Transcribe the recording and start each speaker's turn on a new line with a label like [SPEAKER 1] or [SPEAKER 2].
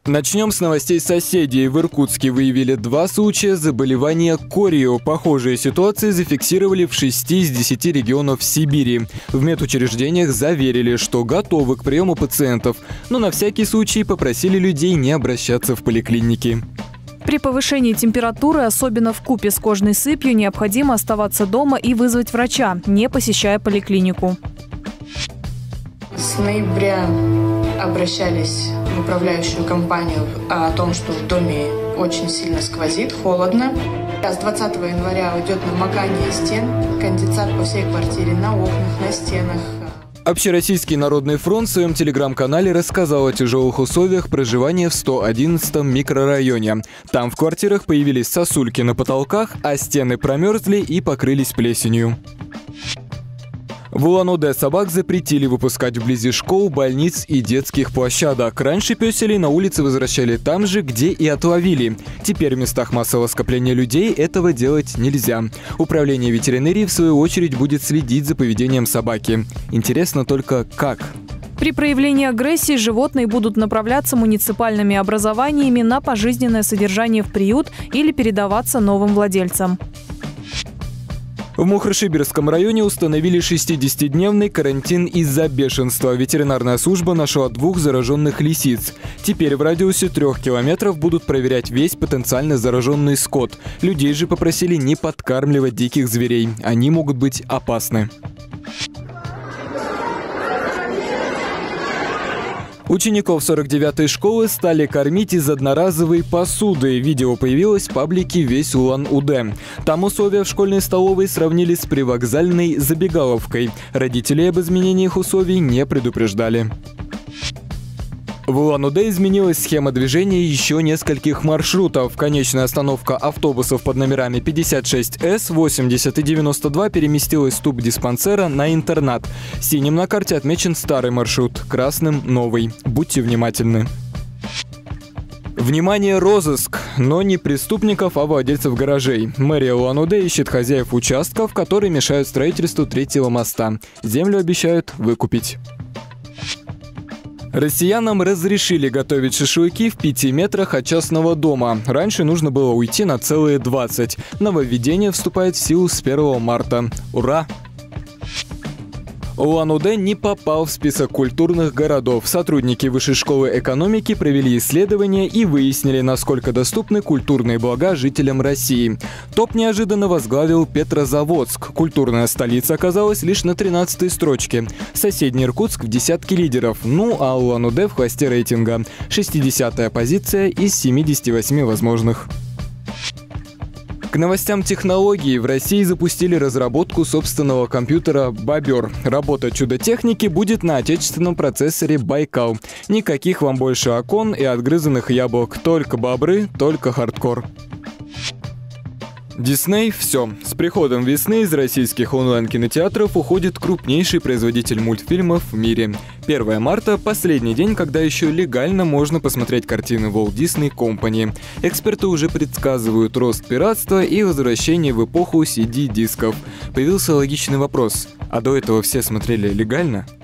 [SPEAKER 1] Начнем с новостей соседей. В Иркутске выявили 2 случая заболевания корио. Похожие ситуации зафиксировали в 6 из 10 регионов Сибири. В медучреждениях заверили, что готовы к приему пациентов, но на всякий случай попросили людей не обращаться в поликлиники.
[SPEAKER 2] При повышении температуры, особенно вкупе с кожной сыпью, необходимо оставаться дома и вызвать врача, не посещая поликлинику.
[SPEAKER 3] С ноября обращались в управляющую компанию о том, что в доме очень сильно сквозит, холодно. С 20 января идет намокание стен, конденсат по всей квартире, на окнах, на стенах.
[SPEAKER 1] Общероссийский народный фронт в своем телеграм-канале рассказал о тяжелых условиях проживания в 111-м микрорайоне. Там в квартирах появились сосульки на потолках, а стены промерзли и покрылись плесенью. В Улан-Удэ собак запретили выпускать вблизи школ, больниц и детских площадок. Раньше пёселей на улице возвращали там же, где и отловили. Теперь в местах массового скопления людей этого делать нельзя. Управление ветеринарии, в свою очередь, будет следить за поведением собаки. Интересно только, как?
[SPEAKER 2] При проявлении агрессии животные будут направляться муниципальными образованиями на пожизненное содержание в приют или передаваться новым владельцам.
[SPEAKER 1] В Мухрышибирском районе установили 60-дневный карантин из-за бешенства. Ветеринарная служба нашла 2 зараженных лисиц. Теперь в радиусе 3 километров будут проверять весь потенциально зараженный скот. Людей же попросили не подкармливать диких зверей. Они могут быть опасны. Учеников 49-й школы стали кормить из одноразовой посуды. Видео появилось в паблике «Весь Улан-Удэ». Там условия в школьной столовой сравнили с привокзальной забегаловкой. Родителей об изменениях условий не предупреждали. В Улан-Удэ изменилась схема движения еще нескольких маршрутов. Конечная остановка автобусов под номерами 56С, 80 и 92 переместилась с тубдиспансера на интернат. Синим на карте отмечен старый маршрут, красным – новый. Будьте внимательны. Внимание, розыск! Но не преступников, а владельцев гаражей. Мэрия Улан-Удэ ищет хозяев участков, которые мешают строительству 3-го моста. Землю обещают выкупить. Россиянам разрешили готовить шашлыки в 5 метрах от частного дома. Раньше нужно было уйти на целые 20. Нововведение вступает в силу с 1 марта. Ура! Улан-Удэ не попал в список культурных городов. Сотрудники Высшей школы экономики провели исследование и выяснили, насколько доступны культурные блага жителям России. Топ неожиданно возглавил Петрозаводск. Культурная столица оказалась лишь на 13-й строчке. Соседний Иркутск в десятке лидеров. Ну а Улан-Удэ в хвосте рейтинга. 60-я позиция из 78 возможных. К новостям технологий. В России запустили разработку собственного компьютера «Бобер». Работа чудо-техники будет на отечественном процессоре «Байкал». Никаких вам больше окон и отгрызанных яблок. Только бобры, только хардкор. Дисней – все. С приходом весны из российских онлайн-кинотеатров уходит крупнейший производитель мультфильмов в мире. 1 марта – последний день, когда еще легально можно посмотреть картины Walt Disney Company. Эксперты уже предсказывают рост пиратства и возвращение в эпоху CD-дисков. Появился логичный вопрос – а до этого все смотрели легально?